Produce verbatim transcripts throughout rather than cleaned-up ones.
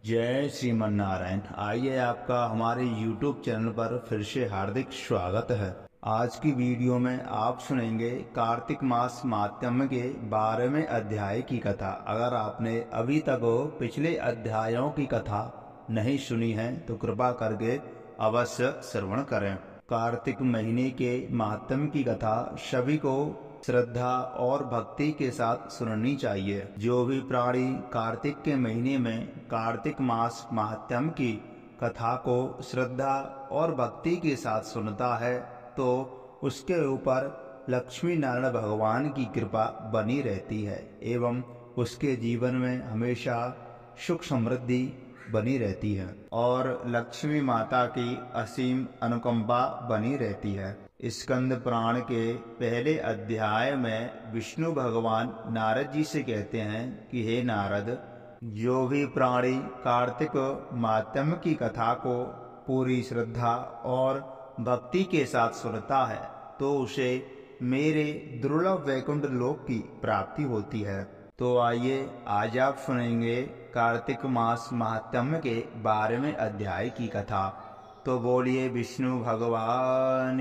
जय श्रीमन नारायण। आइए आपका हमारे YouTube चैनल पर फिर से हार्दिक स्वागत है। आज की वीडियो में आप सुनेंगे कार्तिक मास माहात्म्य के बारहवें अध्याय की कथा। अगर आपने अभी तक पिछले अध्यायों की कथा नहीं सुनी है तो कृपा करके अवश्य श्रवण करें। कार्तिक महीने के माहात्म्य की कथा सभी को श्रद्धा और भक्ति के साथ सुननी चाहिए। जो भी प्राणी कार्तिक के महीने में कार्तिक मास माहात्म्य की कथा को श्रद्धा और भक्ति के साथ सुनता है तो उसके ऊपर लक्ष्मी नारायण भगवान की कृपा बनी रहती है एवं उसके जीवन में हमेशा सुख समृद्धि बनी रहती है और लक्ष्मी माता की असीम अनुकंपा बनी रहती है। स्कंद पुराण के पहले अध्याय में विष्णु भगवान नारद जी से कहते हैं कि हे नारद, जो भी प्राणी कार्तिक माहात्म्य की कथा को पूरी श्रद्धा और भक्ति के साथ सुनता है तो उसे मेरे दुर्लभ वैकुंठ लोक की प्राप्ति होती है। तो आइए आज आप सुनेंगे कार्तिक मास माहात्म्य के बारहवें अध्याय की कथा। तो बोलिए विष्णु भगवान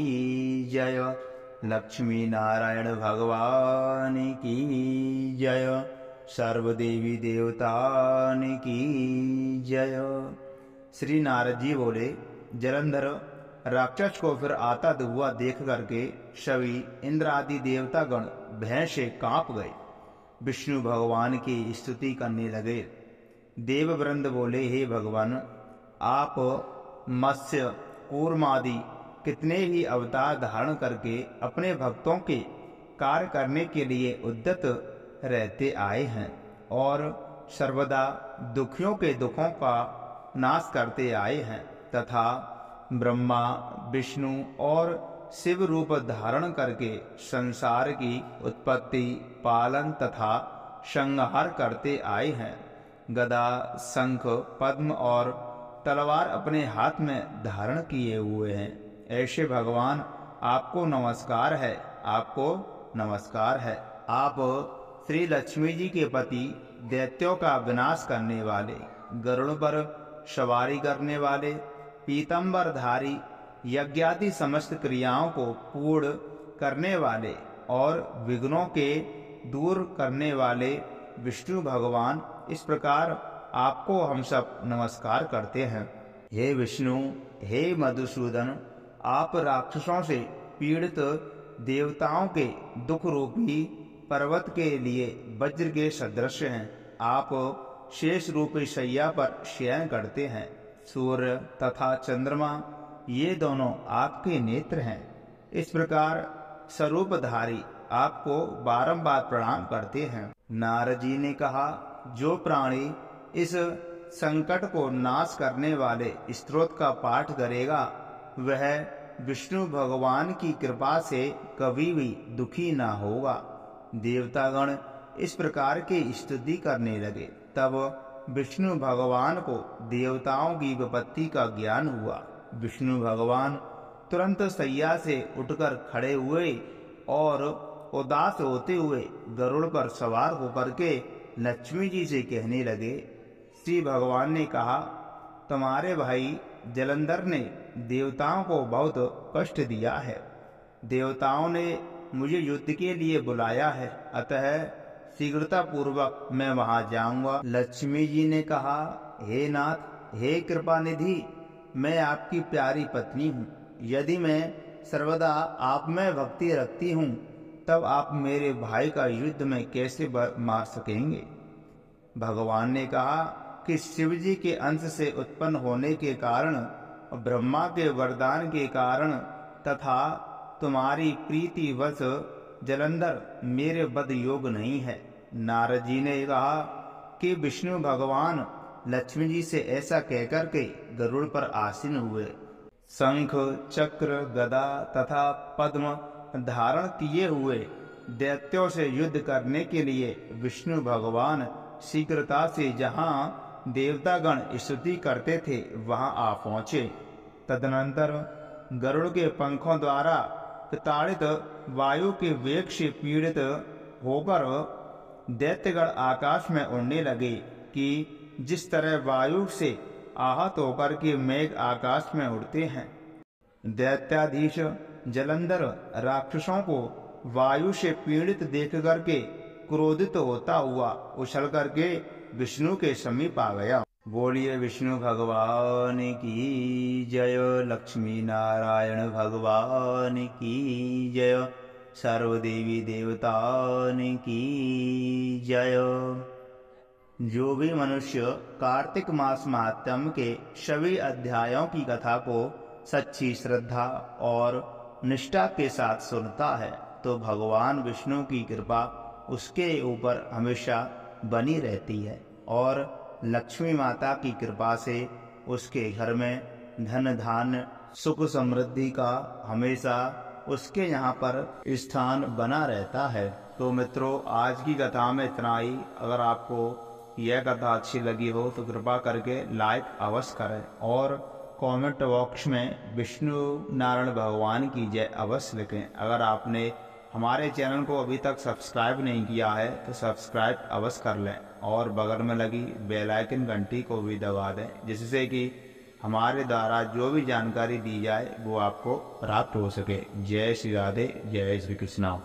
की जय, लक्ष्मी नारायण भगवान की जय, सर्वदेवी देवतान की जय। श्री नारद जी बोले, जलंधर राक्षस को फिर आता हुआ देख करके सभी इंद्र आदि देवता गण भय से कांप गए। विष्णु भगवान की स्तुति करने लगे। देववृंद बोले, हे भगवान, आप मत्स्य कूर्मादि कितने ही अवतार धारण करके अपने भक्तों के कार्य करने के लिए उद्यत रहते आए हैं और सर्वदा दुखियों के दुखों का नाश करते आए हैं तथा ब्रह्मा विष्णु और शिव रूप धारण करके संसार की उत्पत्ति पालन तथा संहार करते आए हैं। गदा शंख पद्म और तलवार अपने हाथ में धारण किए हुए हैं। ऐसे भगवान आपको नमस्कार है, आपको नमस्कार है। आप श्री लक्ष्मी जी के पति, दैत्यों का विनाश करने वाले, गरुड़ पर सवारी करने वाले, पीतंबरधारी, यज्ञादि समस्त क्रियाओं को पूर्ण करने वाले और विघ्नों के दूर करने वाले विष्णु भगवान, इस प्रकार आपको हम सब नमस्कार करते हैं। हे विष्णु, हे मधुसूदन, आप राक्षसों से पीड़ित देवताओं के दुख रूपी पर्वत के लिए वज्र के सदृश हैं। आप शेष रूपी शैया पर शयन करते हैं। सूर्य तथा चंद्रमा ये दोनों आपके नेत्र हैं। इस प्रकार स्वरूपधारी आपको बारंबार प्रणाम करते हैं। नारद जी ने कहा, जो प्राणी इस संकट को नाश करने वाले स्तोत्र का पाठ करेगा वह विष्णु भगवान की कृपा से कभी भी दुखी ना होगा। देवतागण इस प्रकार की स्तुति करने लगे। तब विष्णु भगवान को देवताओं की विपत्ति का ज्ञान हुआ। विष्णु भगवान तुरंत शैया से उठकर खड़े हुए और उदास होते हुए गरुड़ पर सवार होकर के लक्ष्मी जी से कहने लगे। श्री भगवान ने कहा, तुम्हारे भाई जलंधर ने देवताओं को बहुत कष्ट दिया है। देवताओं ने मुझे युद्ध के लिए बुलाया है, अतः शीघ्रता पूर्वक मैं वहां जाऊंगा। लक्ष्मी जी ने कहा, हे नाथ, हे कृपा निधि, मैं आपकी प्यारी पत्नी हूँ। यदि मैं सर्वदा आप में भक्ति रखती हूँ तब आप मेरे भाई का युद्ध में कैसे मार सकेंगे। भगवान ने कहा कि शिव जी के अंश से उत्पन्न होने के कारण, ब्रह्मा के वरदान के कारण तथा तुम्हारी प्रीति वश जलंधर मेरे बद योग नहीं है। नारद जी ने कहा कि विष्णु भगवान लक्ष्मी जी से ऐसा कहकर के गरुड़ पर आसीन हुए। शंख चक्र गदा तथा पद्म धारण किए हुए दैत्यों से युद्ध करने के लिए विष्णु भगवान शीघ्रता से जहाँ देवतागण स्तुति करते थे वहां आ पहुंचे। तदनंतर गरुड़ के पंखों द्वारा प्रताड़ित वायु के वेग से पीड़ित होकर दैत्यगण आकाश में उड़ने लगे कि जिस तरह वायु से आहत होकर के मेघ आकाश में उड़ते हैं। दैत्याधीश जलंधर राक्षसों को वायु से पीड़ित देख करके क्रोधित होता हुआ उछल करके विष्णु के समीप आ गया। बोलिए विष्णु भगवान की जय, लक्ष्मी नारायण भगवान की जय, सर्वदेवी देवतान की जय। जो भी मनुष्य कार्तिक मास महात्म्य के सभी अध्यायों की कथा को सच्ची श्रद्धा और निष्ठा के साथ सुनता है तो भगवान विष्णु की कृपा उसके ऊपर हमेशा बनी रहती है और लक्ष्मी माता की कृपा से उसके घर में धन धान्य सुख समृद्धि का हमेशा उसके यहाँ पर स्थान बना रहता है। तो मित्रों, आज की कथा में इतना ही। अगर आपको यह कथा अच्छी लगी हो तो कृपा करके लाइक अवश्य करें और कमेंट बॉक्स में विष्णु नारायण भगवान की जय अवश्य लिखें। अगर आपने हमारे चैनल को अभी तक सब्सक्राइब नहीं किया है तो सब्सक्राइब अवश्य कर लें और बगल में लगी बेल आइकन घंटी को भी दबा दें, जिससे कि हमारे द्वारा जो भी जानकारी दी जाए वो आपको प्राप्त हो सके। जय श्री राधे, जय श्री कृष्णा।